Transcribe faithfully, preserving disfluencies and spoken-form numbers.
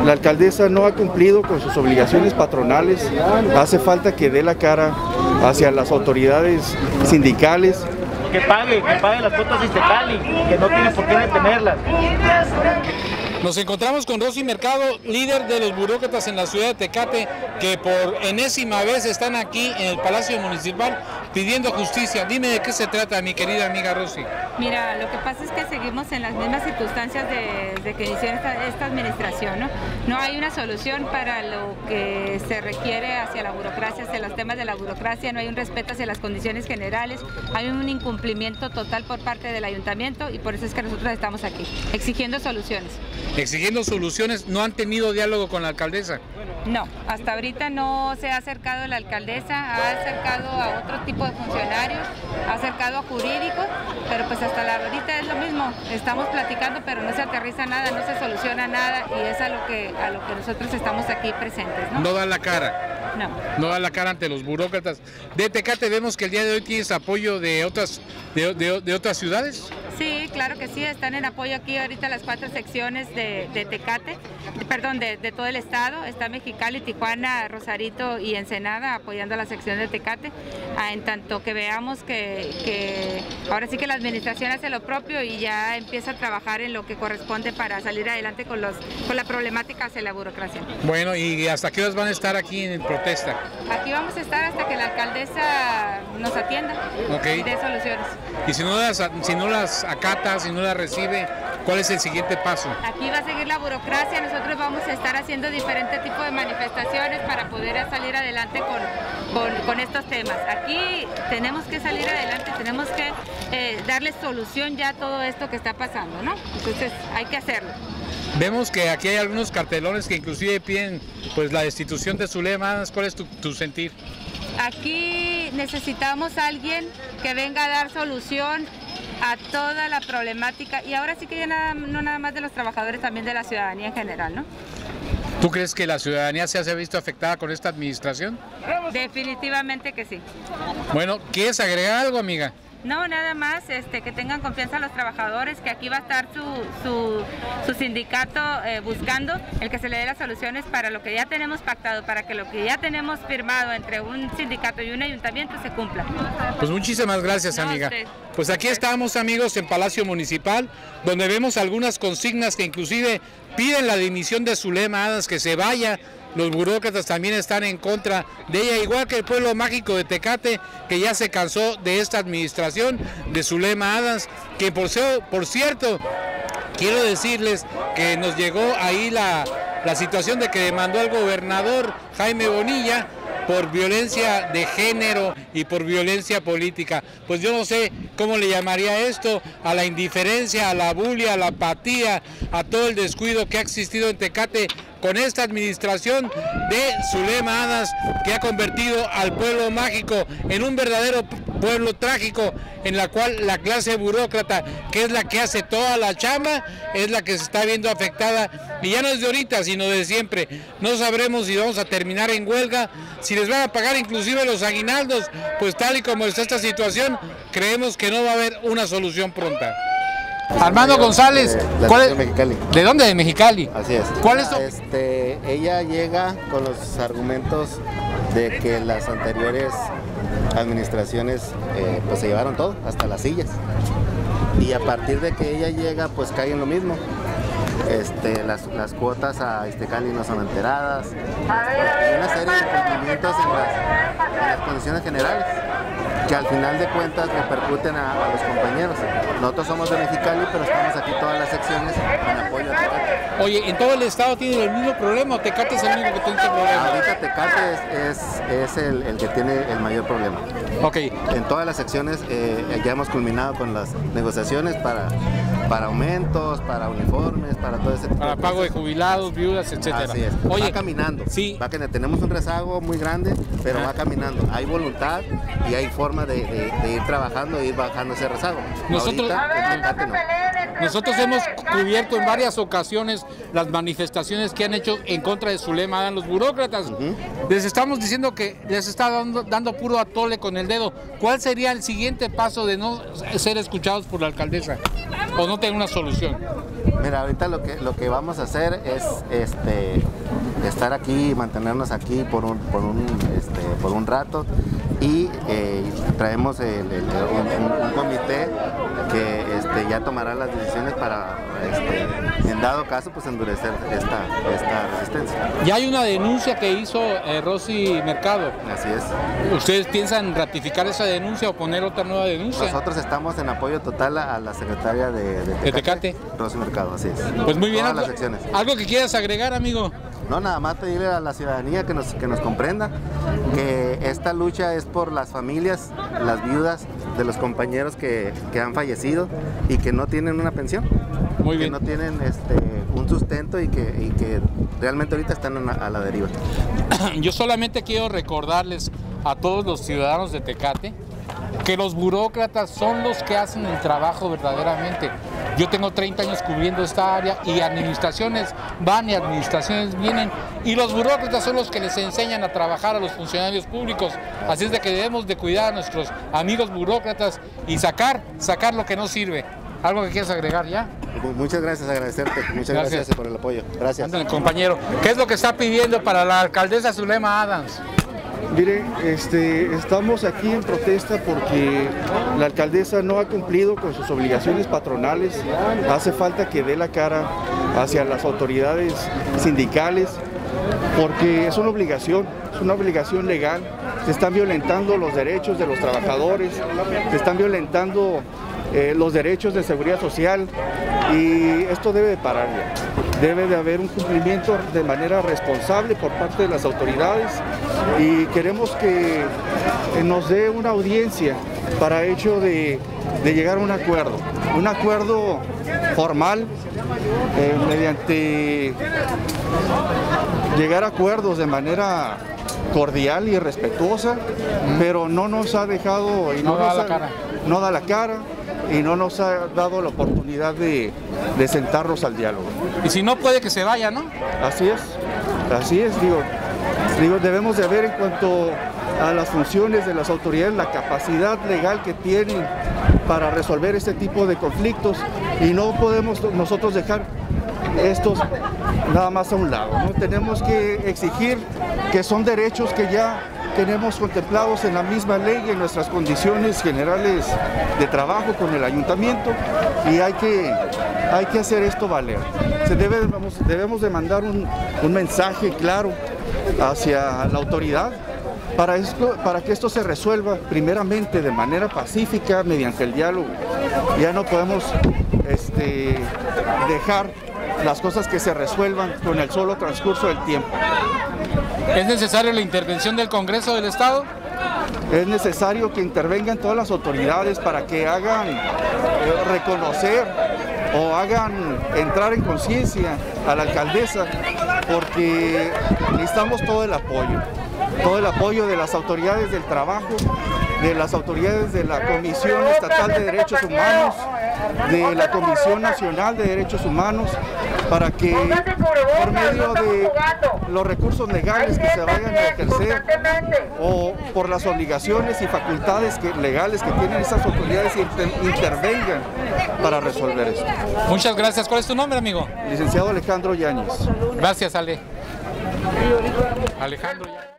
La alcaldesa no ha cumplido con sus obligaciones patronales, hace falta que dé la cara hacia las autoridades sindicales. Que pague, que pague las cuotas de Iztecali, que no tiene por qué detenerlas. Nos encontramos con Rosy Mercado, líder de los burócratas en la ciudad de Tecate, que por enésima vez están aquí en el Palacio Municipal pidiendo justicia. Dime de qué se trata, mi querida amiga Rosy. Mira, lo que pasa es que seguimos en las mismas circunstancias de, de que inició esta, esta administración, ¿no? No hay una solución para lo que se requiere hacia la burocracia, hacia los temas de la burocracia, no hay un respeto hacia las condiciones generales, hay un incumplimiento total por parte del ayuntamiento y por eso es que nosotros estamos aquí, exigiendo soluciones. Exigiendo soluciones, ¿no han tenido diálogo con la alcaldesa? No, hasta ahorita no se ha acercado la alcaldesa, ha acercado a otro tipo de funcionarios, ha acercado a jurídicos, pero pues hasta la ahorita es lo mismo, estamos platicando pero no se aterriza nada, no se soluciona nada y es a lo que, a lo que nosotros estamos aquí presentes, ¿no? No dan la cara. No. No dan la cara ante los burócratas. De Tecate vemos que el día de hoy tienes apoyo de otras, de, de, de otras ciudades. Sí, claro que sí, están en apoyo aquí ahorita las cuatro secciones de, de Tecate, de, perdón, de, de todo el estado, está Mexicali, Tijuana, Rosarito y Ensenada apoyando a la sección de Tecate, ah, en tanto que veamos que, que ahora sí que la administración hace lo propio y ya empieza a trabajar en lo que corresponde para salir adelante con, los, con la problemática hacia la burocracia. Bueno, ¿y hasta qué horas van a estar aquí en protesta? Aquí vamos a estar hasta que la alcaldesa nos atienda okay. y dé soluciones. Y si no las, si no las acata, si no las recibe, ¿cuál es el siguiente paso? Aquí va a seguir la burocracia, nosotros vamos a estar haciendo diferentes tipos de manifestaciones para poder salir adelante con, con, con estos temas. Aquí tenemos que salir adelante, tenemos que eh, darle solución ya a todo esto que está pasando, ¿no? Entonces hay que hacerlo. Vemos que aquí hay algunos cartelones que inclusive piden pues la destitución de Zulema. ¿Cuál es tu, tu sentir? Aquí necesitamos a alguien que venga a dar solución a toda la problemática y ahora sí que ya nada, no nada más de los trabajadores, también de la ciudadanía en general, ¿no? ¿Tú crees que la ciudadanía se ha visto afectada con esta administración? Definitivamente que sí. Bueno, ¿quieres agregar algo, amiga? No, nada más, este, que tengan confianza los trabajadores, que aquí va a estar su, su, su sindicato eh, buscando el que se le dé las soluciones para lo que ya tenemos pactado, para que lo que ya tenemos firmado entre un sindicato y un ayuntamiento se cumpla. Pues muchísimas gracias, amiga. No, pues aquí estamos, amigos, en Palacio Municipal, donde vemos algunas consignas que inclusive piden la dimisión de Zulema Adams, que se vaya. Los burócratas también están en contra de ella, igual que el pueblo mágico de Tecate, que ya se cansó de esta administración de Zulema Adams, que por, por cierto, quiero decirles que nos llegó ahí la, la situación de que demandó al gobernador Jaime Bonilla por violencia de género y por violencia política. Pues yo no sé cómo le llamaría esto, a la indiferencia, a la bulia, a la apatía, a todo el descuido que ha existido en Tecate con esta administración de Zulema Adams, que ha convertido al pueblo mágico en un verdadero pueblo trágico, en la cual la clase burócrata, que es la que hace toda la chamba, es la que se está viendo afectada, y ya no es de ahorita, sino de siempre. No sabremos si vamos a terminar en huelga, si les van a pagar inclusive los aguinaldos, pues tal y como está esta situación, creemos que no va a haber una solución pronta. Armando González, de, ¿cuál de es? Mexicali. ¿De dónde? De Mexicali. Así es. ¿Cuál es? Este, ella llega con los argumentos de que las anteriores administraciones eh, pues se llevaron todo, hasta las sillas. Y a partir de que ella llega, pues cae en lo mismo. Este, las, las cuotas a Iztecali no son alteradas. Hay una serie de incumplimientos en las, en las condiciones generales, que al final de cuentas repercuten a, a los compañeros. Nosotros somos de Mexicali, pero estamos aquí todas las secciones en apoyo a Tecate. Oye, ¿en todo el estado tienen el mismo problema o Tecate es el único que tiene ese problema? Ahorita Tecate es, es, es el, el que tiene el mayor problema. Ok. En todas las secciones eh, ya hemos culminado con las negociaciones para, para aumentos, para uniformes, para todo ese tipo Para de pago cosas. de jubilados, viudas, etcétera. Así es. Oye, va caminando. Sí. Va que tenemos un rezago muy grande, pero Ajá. va caminando. Hay voluntad y hay forma de, de, de ir trabajando e ir bajando ese rezago. Nosotros, Ahorita, en Tecate no. Nosotros hemos cubierto en varias ocasiones las manifestaciones que han hecho en contra de Zulema Adams los burócratas. Uh-huh. Les estamos diciendo que les está dando, dando puro atole con el dedo. ¿Cuál sería el siguiente paso de no ser escuchados por la alcaldesa o no tener una solución? Mira, ahorita lo que, lo que vamos a hacer es este, estar aquí, mantenernos aquí por un, por un, este, por un rato y eh, traemos el, el, un, un, un comité que este, ya tomará las decisiones para, este, en dado caso, pues endurecer esta, esta resistencia. Ya hay una denuncia que hizo eh, Rosy Mercado. Así es. ¿Ustedes piensan ratificar esa denuncia o poner otra nueva denuncia? Nosotros estamos en apoyo total a, a la secretaria de, de Tecate, ¿De Tecate? Rosy Mercado, así es. Pues muy bien. Todas algo, las secciones. ¿Algo que quieras agregar, amigo? No, nada más pedirle a la ciudadanía que nos, que nos comprenda que esta lucha es por las familias, las viudas de los compañeros que, que han fallecido y que no tienen una pensión. Muy bien. Que no tienen este, un sustento y que, y que realmente ahorita están a la, a la deriva. Yo solamente quiero recordarles a todos los ciudadanos de Tecate que los burócratas son los que hacen el trabajo verdaderamente. Yo tengo treinta años cubriendo esta área y administraciones van y administraciones vienen y los burócratas son los que les enseñan a trabajar a los funcionarios públicos. Así es de que debemos de cuidar a nuestros amigos burócratas y sacar, sacar lo que no sirve. ¿Algo que quieras agregar ya? Muchas gracias, agradecerte. Muchas gracias, gracias por el apoyo. Gracias. Ándale, compañero. ¿Qué es lo que está pidiendo para la alcaldesa Zulema Adams? Mire, este, estamos aquí en protesta porque la alcaldesa no ha cumplido con sus obligaciones patronales. Hace falta que dé la cara hacia las autoridades sindicales porque es una obligación, es una obligación legal. Se están violentando los derechos de los trabajadores, se están violentando eh, los derechos de seguridad social y esto debe de parar ya. Debe de haber un cumplimiento de manera responsable por parte de las autoridades y queremos que nos dé una audiencia para hecho de, de llegar a un acuerdo, un acuerdo formal eh, mediante llegar a acuerdos de manera cordial y respetuosa, mm. pero no nos ha dejado y no, no da nos la ha, cara. no da la cara y no nos ha dado la oportunidad de, de sentarnos al diálogo. Y si no puede que se vaya, ¿no? Así es, así es, digo, digo, debemos de ver en cuanto a las funciones de las autoridades, la capacidad legal que tienen para resolver este tipo de conflictos y no podemos nosotros dejar estos nada más a un lado, ¿no? Tenemos que exigir que son derechos que ya tenemos contemplados en la misma ley y en nuestras condiciones generales de trabajo con el ayuntamiento y hay que, hay que hacer esto valer. Se debe, debemos de mandar un, un mensaje claro hacia la autoridad para, esto, para que esto se resuelva primeramente de manera pacífica mediante el diálogo. Ya no podemos este, dejar las cosas que se resuelvan con el solo transcurso del tiempo. ¿Es necesaria la intervención del Congreso del Estado? Es necesario que intervengan todas las autoridades para que hagan eh, reconocer o hagan entrar en conciencia a la alcaldesa, porque necesitamos todo el apoyo, todo el apoyo de las autoridades del trabajo, de las autoridades de la Comisión Estatal de Derechos Humanos, de la Comisión Nacional de Derechos Humanos, para que por medio de los recursos legales que se vayan a ejercer o por las obligaciones y facultades que, legales que tienen esas autoridades inter, intervengan para resolver esto. Muchas gracias. ¿Cuál es tu nombre, amigo? Licenciado Alejandro Yáñez. Gracias, Ale. Alejandro Yáñez.